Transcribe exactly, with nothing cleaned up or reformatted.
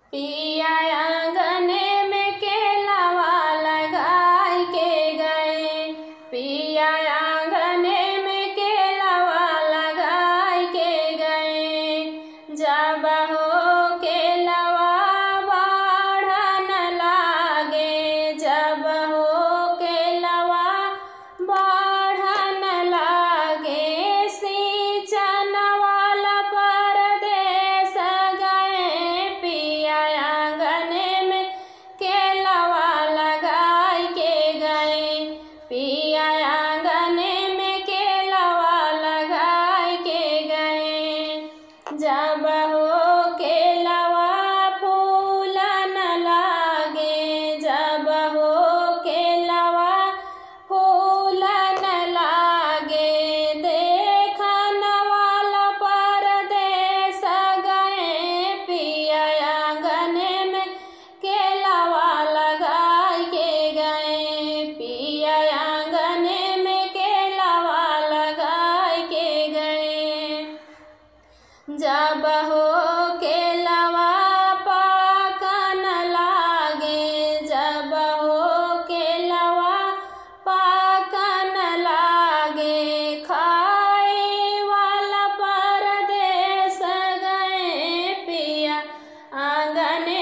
पिया आंगने में केलवा लगाई के गए, पिया आंगने में केलवा लगाई के गए। जब हो केलवा बढ़न लागे, जब हो केलवा बढ़न लागे। सिंचन वाला परदेस गए, पिया आंगने में केलवा लगाई के गए, पिया आंगने में केलवा लगाई के गए। जब हो केलवा फूलन लागे, जब हो केलवा फूलन लागे। देखन वाला परदेस गए, पिया आंगने में केलवा लगाई के गए, पिया आंगने में केलवा लगाई के गए। जब हो केलवा पाकन लागे, जब हो केलवा पाकन लागे। खाए वाला परदेस गए, पिया आंगने